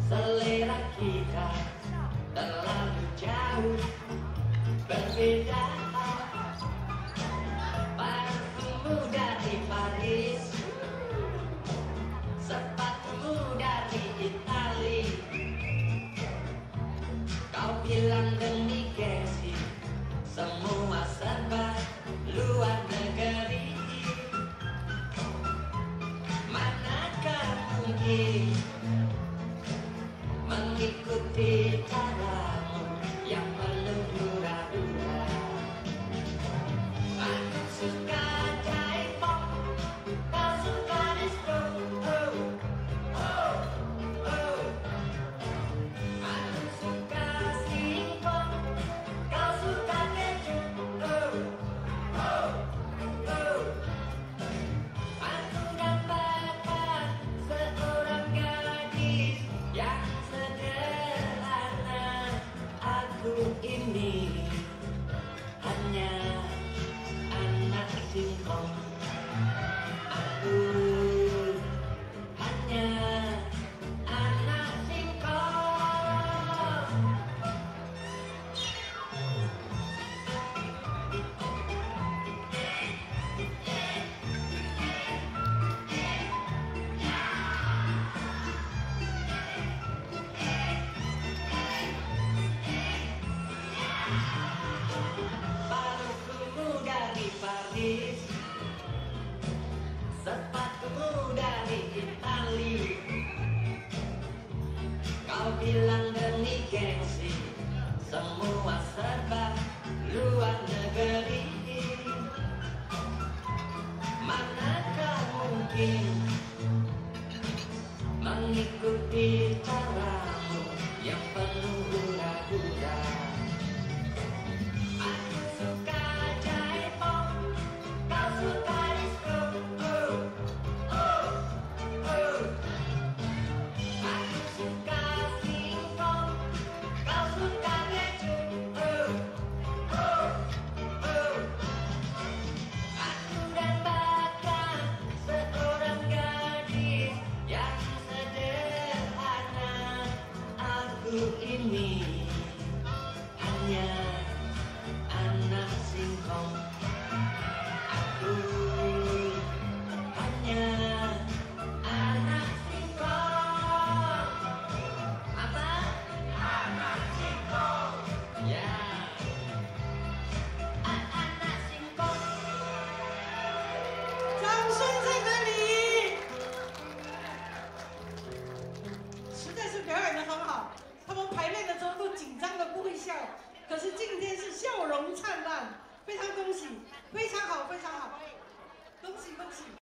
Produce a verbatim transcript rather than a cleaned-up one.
selera kita terlalu jauh berbeda. Parfummu dari Paris, sepatumu dari Itali. Kau bilang demi gengsi, semua serba luar negeri. Manakah mungkin mengikuti caramu yang penuh dura-dura? Aku suka J-pop, kau suka disco. Oh, oh, oh. Aku suka singkong, kau suka keju. Oh, oh, oh. Aku dapatkan seorang gadis yang sederhana. Aku ini hanya anak singkong. Aku hanya anak singkong. Parfummu dari Paris, sepatumu dari Itali. Kau bilang demi gengsi, semua serba luar negeri. Manakah mungkin mengikuti caramu yang penuh hura-hura? Aku suka J-pop, kau suka disco. Oh, oh, oh. Aku suka singkong, kau suka keju. Oh, oh, oh. Aku dapatkan seorang gadis yang sederhana. Aku ini hanya anak singkong. Aku hanya anak singkong. Apa? Anak singkong. Ya. A- anak singkong. 掌声在哪里？实在是表演得很好，他们排练的时候都紧张的不会笑，可是今天是笑容灿烂，非常恭喜，非常好，非常好，恭喜恭喜！